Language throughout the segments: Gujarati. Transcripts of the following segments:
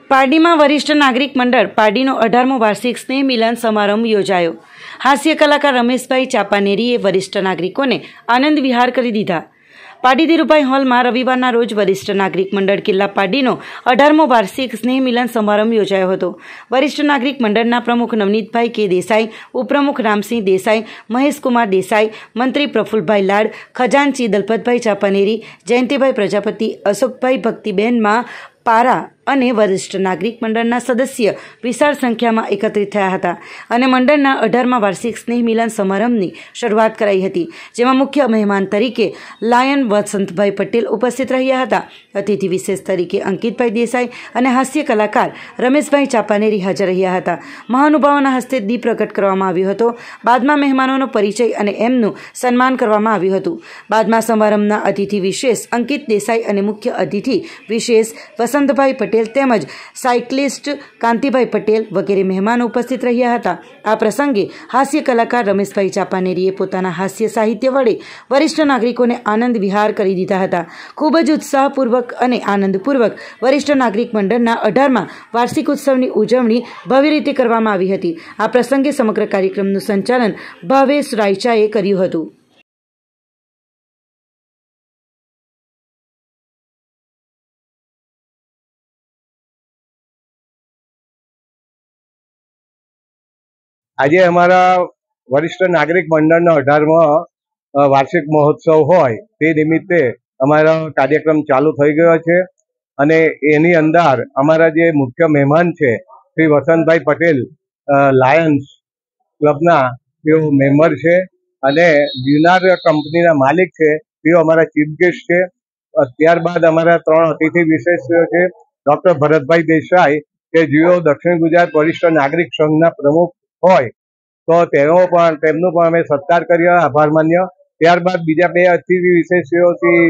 પારડીમાં વરિષ્ઠ નાગરિક મંડળ પારડીનો 18મો વાર્ષિક સ્નેહ મિલન સમારંભ યોજાયો। હાસ્ય કલાકાર રમેશભાઈ ચાપાનેરીએ વરિષ્ઠ નાગરિકોને આનંદ વિહાર કરી દીધા। પારડી ધીરુભાઈ હોલમાં રવિવારના રોજ વરિષ્ઠ નાગરિક મંડળ કિલ્લા પારડીનો 18મો વાર્ષિક સ્નેહ મિલન સમારંભ યોજાયો હતો। વરિષ્ઠ નાગરિક મંડળના પ્રમુખ નવનીતભાઈ કે દેસાઈ, ઉપપ્રમુખ રામસિંહ દેસાઈ, મહેશકુમાર દેસાઈ, મંત્રી પ્રફુલભાઈ લાડ, ખજાનચી દલપતભાઈ ચાપાનેરી, જયંતિભાઈ પ્રજાપતિ, અશોકભાઈ ભક્તિબેનમાં પારા અને વરિષ્ઠ નાગરિક મંડળના સદસ્ય વિશાળ સંખ્યામાં એકત્રિત થયા હતા અને મંડળના 18મા વાર્ષિક સ્નેહ મિલન સમારંભની શરૂઆત કરાઈ હતી, જેમાં મુખ્ય મહેમાન તરીકે લાયન વસંતભાઈ પટેલ ઉપસ્થિત રહ્યા હતા। અતિથિ વિશેષ તરીકે અંકિતભાઈ દેસાઈ અને હાસ્ય કલાકાર રમેશભાઈ ચાપાનેરી હાજર રહ્યા હતા। મહાનુભાવોના હસ્તે દીપ પ્રગટ કરવામાં આવ્યો હતો। બાદમાં મહેમાનોનો પરિચય અને એમનું સન્માન કરવામાં આવ્યું હતું। બાદમાં સમારંભના અતિથિ વિશેષ અંકિત દેસાઈ અને મુખ્ય અતિથિ વિશેષ વસંતભાઈ પટેલ તેમજ સાયકલિસ્ટ કાંતિભાઈ પટેલ વગેરે મહેમાનો ઉપસ્થિત રહ્યા હતા। આ પ્રસંગે હાસ્ય કલાકાર રમેશભાઈ ચાપાનેરીએ પોતાના હાસ્ય સાહિત્ય વડે વરિષ્ઠ નાગરિકોને આનંદ વિહાર કરી દીધા હતા। ખૂબ જ ઉત્સાહપૂર્વક અને આનંદપૂર્વક વરિષ્ઠ નાગરિક મંડળના 18મા વાર્ષિક ઉત્સવની ઉજવણી ભવ્ય રીતે કરવામાં આવી હતી। આ પ્રસંગે સમગ્ર કાર્યક્રમનું સંચાલન ભાવેશ રાયચાએ કર્યું હતું। આજે અમાरा वरिष्ठ नागरिक मंडळનો 18મો वार्षिक महोत्सव होय ते निमित्ते અમારો કાર્યક્રમ ચાલુ થઈ ગયો છે અને એની અંદર અમારા જે મુખ્ય મહેમાન છે શ્રી વસંતભાઈ પટેલ લાયન્સ ક્લબના તેઓ મેમ્બર છે અને જીવનાર કંપનીના માલિક છે, તેઓ અમારા ચીફ ગેસ્ટ છે। ત્યારબાદ અમારા 3 અતિથિ વિશેષો છે। ડૉક્ટર ભરતભાઈ દેસાઈ કે જેઓ દક્ષિણ ગુજરાત વરિષ્ઠ નાગરિક સંઘના પ્રમુખ હોય તો તેમનું પણ અમે સત્કાર કર્યો, આભાર માન્યો। ત્યારબાદ બીજા 2 અતિથિ વિશેષોથી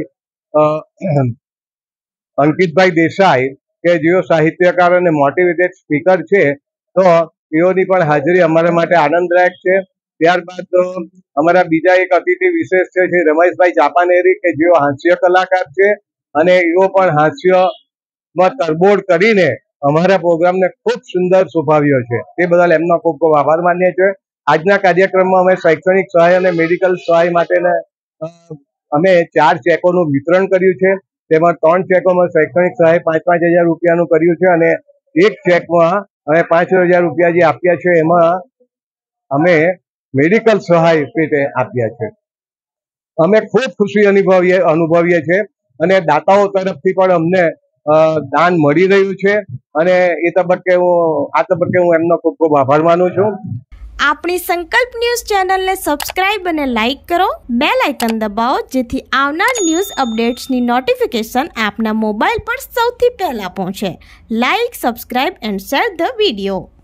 અંકિતભાઈ દેસાઈ કે જેઓ સાહિત્યકાર અને મોટિવેટેડ સ્પીકર છે, તો તેઓની પણ હાજરી અમારા માટે આનંદદાયક છે। ત્યારબાદ અમારા બીજા એક અતિથિ વિશેષ છે શ્રી રમેશભાઈ ચાપાનેરી કે જેઓ હાસ્ય કલાકાર છે અને એઓ પણ હાસ્યમાં તરબોળ કરીને અમારા પ્રોગ્રામને ખૂબ સુંદર શોભાવ્યો છે, તે બદલ એમનો ખૂબ ખૂબ આભાર માનીએ છીએ। આજના કાર્યક્રમમાં અમે શૈક્ષણિક સહાય અને મેડિકલ સહાય માટેના અમે 4 ચેકોનું વિતરણ કર્યું છે। તેમાં 3 ચેકોમાં શૈક્ષણિક સહાય 5,000 રૂપિયાનું કર્યું છે અને એક ચેકમાં અમે 5,000 રૂપિયા જે આપ્યા છે એમાં અમે મેડિકલ સહાય પેટે આપ્યા છે। અમે ખૂબ ખુશી અનુભવીએ છીએ અને દાતાઓ તરફથી પણ અમને દાન મળી રહ્યું છે અને આ તબક્કે હું એમનો ખૂબ ખૂબ આભાર માનું છું। આપણી સંકલ્પ ન્યૂઝ ચેનલને સબસ્ક્રાઇબ અને લાઇક કરો, બેલ આઇકન દબાવો જેથી આવનાર ન્યૂઝ અપડેટ્સની નોટિફિકેશન આપના મોબાઈલ પર સૌથી પહેલા પહોંચે। Like, subscribe and share the video.